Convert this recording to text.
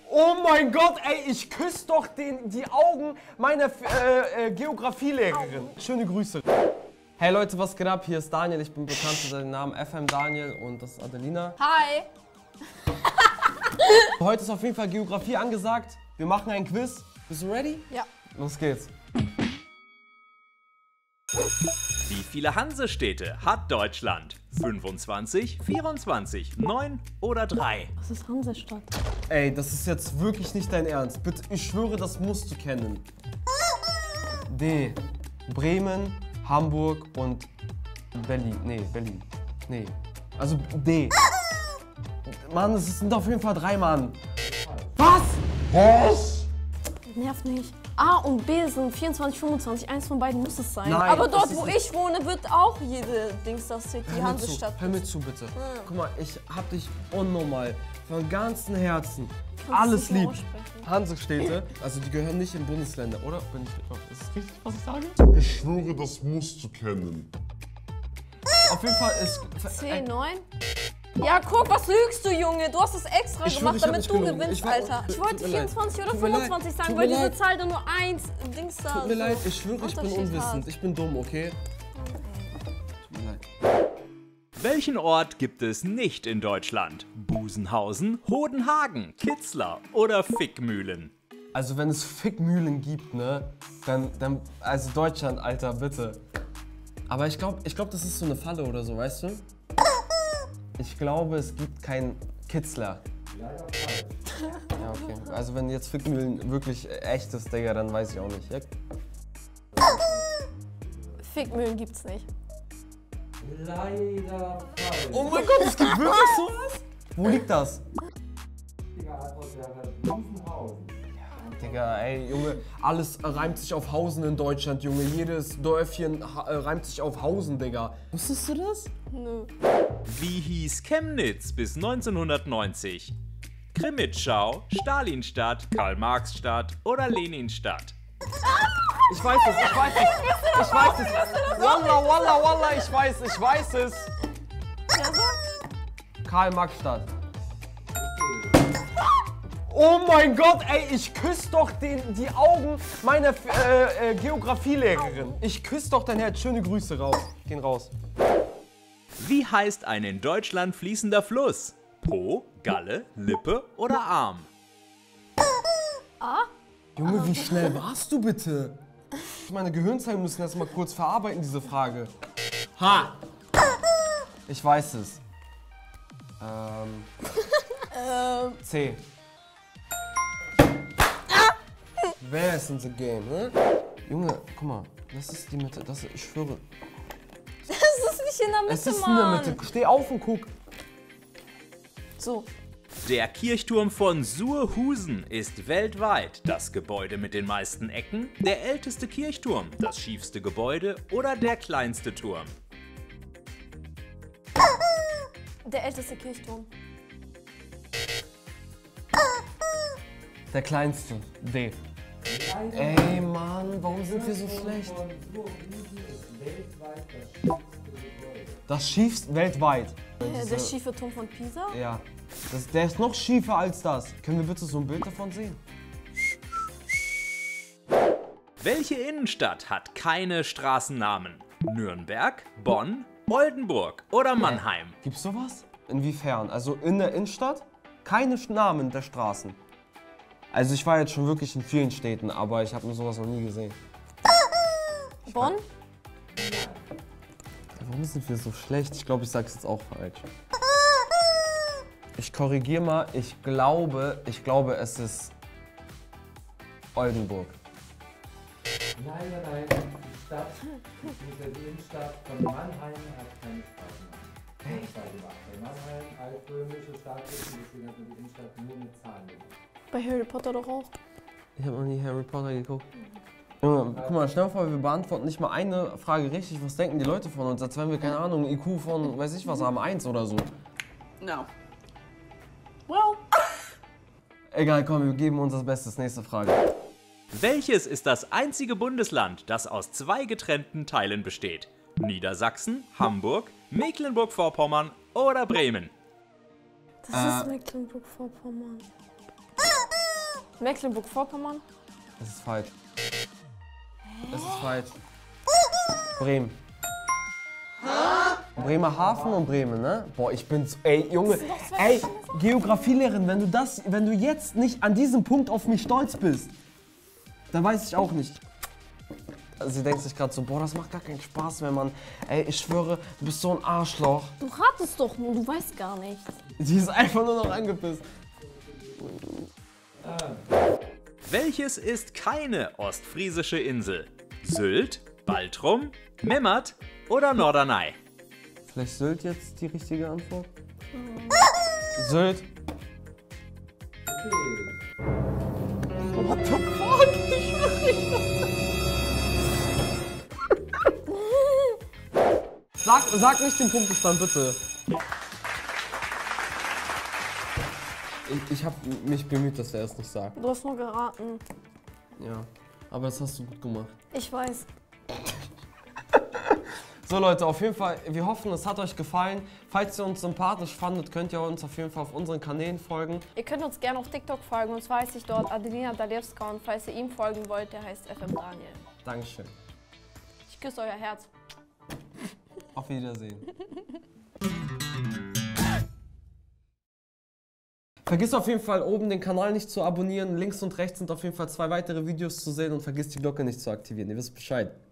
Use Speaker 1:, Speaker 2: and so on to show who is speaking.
Speaker 1: Oh mein Gott, ey, ich küsse doch die Augen meiner Geografielehrerin. Schöne Grüße. Hey Leute, was geht ab? Hier ist Daniel, ich bin bekannt unter dem Namen FM Daniel und das ist Adelina.
Speaker 2: Hi.
Speaker 1: Heute ist auf jeden Fall Geografie angesagt. Wir machen ein Quiz. Bist du ready?
Speaker 2: Ja.
Speaker 1: Los geht's.
Speaker 3: Wie viele Hansestädte hat Deutschland? 25, 24, 9 oder 3?
Speaker 2: Was ist Hansestadt?
Speaker 1: Ey, das ist jetzt wirklich nicht dein Ernst. Bitte, ich schwöre, das musst du kennen. D. Bremen, Hamburg und Berlin. Nee, Berlin. Nee. Also D. Mann, es sind auf jeden Fall 3, Mann. Was? Was?
Speaker 2: Nervt nicht. A und B sind 24, 25. Eins von beiden muss es sein.
Speaker 1: Nein,
Speaker 2: aber dort, wo ich wohne, wird auch jede Dings das die Hansestadt.
Speaker 1: Hör mir zu, bitte. Guck mal, ich hab dich unnormal, von ganzem Herzen,
Speaker 2: Kannst
Speaker 1: alles
Speaker 2: du nicht
Speaker 1: lieb.
Speaker 2: mehr aussprechen?
Speaker 1: Hansestädte, also die gehören nicht in Bundesländer, oder? Ist das richtig, was ich sage?
Speaker 4: Ich schwöre, das musst du kennen.
Speaker 1: Auf jeden Fall ist...
Speaker 2: 10, 9. Ja, guck, was lügst du, Junge? Du hast es extra
Speaker 1: Ich schwör,
Speaker 2: gemacht,
Speaker 1: ich hab
Speaker 2: damit
Speaker 1: nicht
Speaker 2: du
Speaker 1: gelogen.
Speaker 2: gewinnst,
Speaker 1: Ich war-
Speaker 2: Alter. Ich wollte
Speaker 1: tut mir leid.
Speaker 2: 24 oder
Speaker 1: Tut mir leid.
Speaker 2: 25 sagen,
Speaker 1: Tut
Speaker 2: weil
Speaker 1: mir
Speaker 2: diese
Speaker 1: leid.
Speaker 2: Zahl da nur 1 Dings da.
Speaker 1: Tut mir
Speaker 2: so
Speaker 1: leid, ich schwöre, ich bin
Speaker 2: Unterschied
Speaker 1: unwissend.
Speaker 2: hat.
Speaker 1: Ich bin dumm, okay? Tut mir leid.
Speaker 3: Welchen Ort gibt es nicht in Deutschland? Busenhausen, Hodenhagen, Kitzlar oder Fickmühlen?
Speaker 1: Also wenn es Fickmühlen gibt, ne, dann also Deutschland, Alter, bitte. Aber ich glaube, das ist so eine Falle oder so, weißt du? Ich glaube, es gibt keinen Kitzler. Ja, okay. Also wenn jetzt Fickmühlen wirklich echt ist, Digga, dann weiß ich auch nicht. Ja?
Speaker 2: Fickmühlen gibt's nicht.
Speaker 5: Leider falsch.
Speaker 1: Oh mein Gott, es gibt wirklich sowas? Wo liegt das?
Speaker 5: Richtige Antwort wäre Busenhausen.
Speaker 1: Digga, ey, Junge, alles reimt sich auf Hausen in Deutschland, Junge. Jedes Dörfchen reimt sich auf Hausen, Digga. Wusstest du das?
Speaker 2: Nö.
Speaker 3: Wie hieß Chemnitz bis 1990? Krimitschau, Stalinstadt, Karl-Marx-Stadt oder Leninstadt?
Speaker 1: Ich weiß es, ich weiß es. Ich weiß es. Wallah, wallah, wallah, ich weiß es. Karl-Marx-Stadt. Oh mein Gott, ey, ich küsse doch die Augen meiner Geografielehrerin. Ich küsse doch dein Herz. Schöne Grüße raus. Gehen raus.
Speaker 3: Wie heißt ein in Deutschland fließender Fluss? Po, Galle, Lippe oder Arm?
Speaker 1: Junge, wie schnell warst du bitte? Meine Gehirnzellen müssen erst mal kurz verarbeiten, diese Frage. Ha! Ich weiß es. C. Wer ist in the game, ne? Junge, guck mal, das ist die Mitte, ich schwöre.
Speaker 2: Das ist nicht in der Mitte,
Speaker 1: Es ist in der
Speaker 2: Mann.
Speaker 1: Mitte. Steh auf und guck.
Speaker 2: So.
Speaker 3: Der Kirchturm von Surhusen ist weltweit das Gebäude mit den meisten Ecken, der älteste Kirchturm, das schiefste Gebäude oder der kleinste Turm?
Speaker 2: Der älteste Kirchturm.
Speaker 1: Der kleinste. D. Ey, Mann, warum sind wir so schlecht? Das schiefste weltweit.
Speaker 2: Der schiefe Turm von Pisa?
Speaker 1: Ja. Der ist noch schiefer als das. Können wir bitte so ein Bild davon sehen?
Speaker 3: Welche Innenstadt hat keine Straßennamen? Nürnberg, Bonn, Oldenburg oder Mannheim?
Speaker 1: Gibt's sowas? Inwiefern? Also in der Innenstadt? Keine Namen der Straßen. Also ich war jetzt schon wirklich in vielen Städten, aber ich habe mir sowas noch nie gesehen.
Speaker 2: Bonn?
Speaker 1: Warum sind wir so schlecht? Ich glaube, ich sag's jetzt auch falsch. Ich korrigiere mal, ich glaube, es ist Oldenburg.
Speaker 5: Nein. Die Stadt, die Innenstadt von Mannheim hat keine Straßennamen. Bei Mannheim, altrömische Stadt ist, und deswegen hat man die Innenstadt nur mit Zahlen gemacht.
Speaker 2: Bei Harry Potter doch auch.
Speaker 1: Ich habe noch nie Harry Potter geguckt. Junge, guck mal, stell dir vor, wir beantworten nicht mal eine Frage richtig. Was denken die Leute von uns, als wenn wir, keine Ahnung, einen IQ von, weiß ich was, haben, 1 oder so.
Speaker 2: No. Well.
Speaker 1: Egal, komm, wir geben uns das Bestes. Nächste Frage.
Speaker 3: Welches ist das einzige Bundesland, das aus 2 getrennten Teilen besteht? Niedersachsen, Hamburg, Mecklenburg-Vorpommern oder Bremen?
Speaker 2: Das ist Mecklenburg-Vorpommern. Mecklenburg-Vorpommern.
Speaker 1: Das ist falsch. Das ist falsch. Bremen. Bremerhaven und Bremen, ne? Boah, ich bin so, ey, Junge, ey, Geografielehrerin, wenn du jetzt nicht an diesem Punkt auf mich stolz bist, dann weiß ich auch nicht. Also sie denkt sich gerade so, boah, das macht gar keinen Spaß, wenn man, ey, ich schwöre, du bist so ein Arschloch.
Speaker 2: Du ratest doch nur, du weißt gar nichts.
Speaker 1: Sie ist einfach nur noch angepisst.
Speaker 3: Welches ist keine ostfriesische Insel? Sylt, Baltrum, Memmert oder Norderney?
Speaker 1: Vielleicht Sylt jetzt die richtige Antwort? Sylt. What the fuck? Ich schwöre Sag nicht den Punktestand, bitte. Ich habe mich bemüht, dass er es nicht sagt.
Speaker 2: Du hast nur geraten.
Speaker 1: Ja, aber das hast du gut gemacht.
Speaker 2: Ich weiß.
Speaker 1: So Leute, auf jeden Fall, wir hoffen, es hat euch gefallen. Falls ihr uns sympathisch fandet, könnt ihr uns auf jeden Fall auf unseren Kanälen folgen.
Speaker 2: Ihr könnt uns gerne auf TikTok folgen, und zwar heiße ich dort Adelina Dalewska, und falls ihr ihm folgen wollt, der heißt FM Daniel.
Speaker 1: Dankeschön.
Speaker 2: Ich küsse euer Herz.
Speaker 1: Auf Wiedersehen. Vergiss auf jeden Fall oben den Kanal nicht zu abonnieren. Links und rechts sind auf jeden Fall 2 weitere Videos zu sehen und vergiss die Glocke nicht zu aktivieren. Ihr wisst Bescheid.